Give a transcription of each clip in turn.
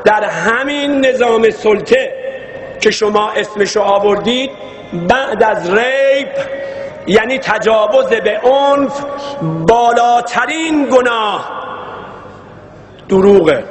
در همین نظام سلطه که شما اسمشو آوردید بعد از ریپ، یعنی تجاوز به عنف، بالاترین گناه دروغه.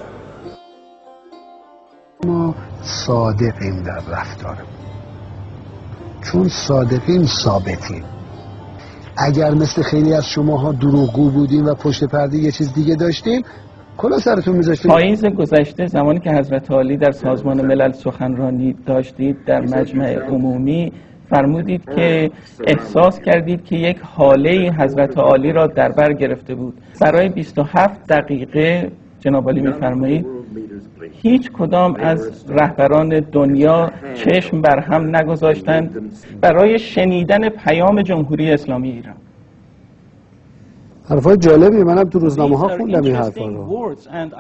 ما صادقیم در رفتارمون، چون صادقیم ثابتیم. اگر مثل خیلی از شماها دروغگو بودیم و پشت پرده یه چیز دیگه داشتیم، کلا سرتون میذاشتیم. پاییز گذشته زمانی که حضرت عالی در سازمان ملل سخنرانی داشتید در مجمع عمومی، فرمودید که احساس کردید که یک حاله حضرت عالی را در بر گرفته بود. برای 27 دقیقه جناب عالی می‌فرمایید هیچ کدام از رهبران دنیا چشم بر هم نگذاشتند برای شنیدن پیام جمهوری اسلامی ایران. حرفای جالبی، منم تو روزنامه ها خوندم این حرفا رو.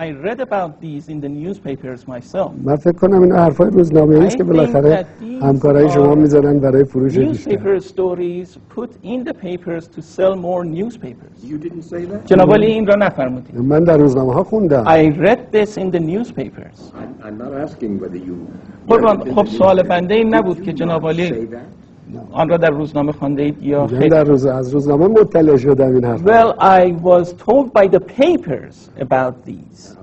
من فکر کنم این حرفای روزنامه‌ای است که بالاخره همکارای شما میذارن برای فروش بیشتر. جناب عالی این را نفرمودید. من در روزنامه ها خوندم. I read this in the newspapers. خب سوال بنده این نبود که جناب عالی آن را در روزنامه خوانده اید یا خیر؟ از روزنامه مطلع شدم این حرف. Well, I was told by the papers about these.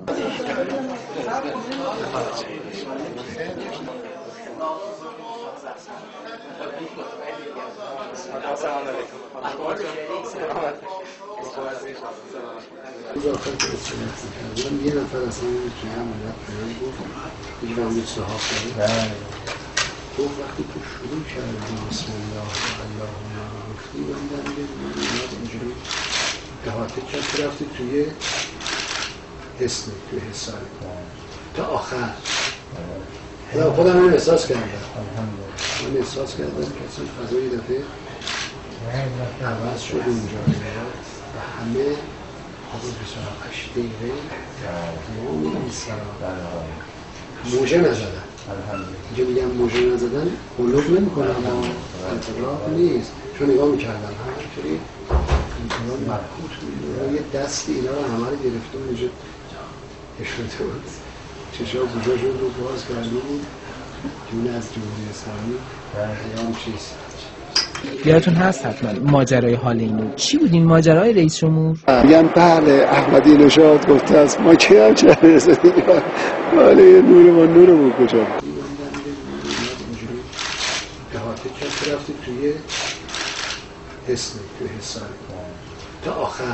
یه نفر اصلا که هم اومد پیام گفت یک رمید صحاف داره گفت وقتی تو شروع کردی بسم الله اللهم گفتی من دمیده اومد اینجوری احاطه کرد رفتی توی حسنی توی حساری تا آخر خودم این احساس کردم. من احساس کردم که اصلا فضای دفعه عوض شد اونجا و همه حدود 28 دقیقه تمام این سرا موجه نزدن. اینجا میگم موجه نزدن قلوب نمی کنم اما انتقاق نیست، چون نگاه میکردم همینطوری انتقاق مرکوت بود یه دستی اینا رو همه رو گرفته اونجا اشوته بود چشا بوجاشون رو باز کرده بود جون از جمهوری اسلامی ایام چیست. یادتون هست حتما ماجرای حال اینو چی بود؟ این ماجرای رئیس جمهور میگن بله احمدی نژاد گفته است ما کی هم چه رسیدیم ولی نور ما نورمون کجا احاطه کرد رفتی توی حسنی توی حساری تا آخر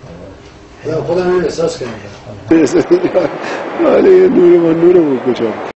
خودم این احساس کردم ولی نور ما نورمون کجا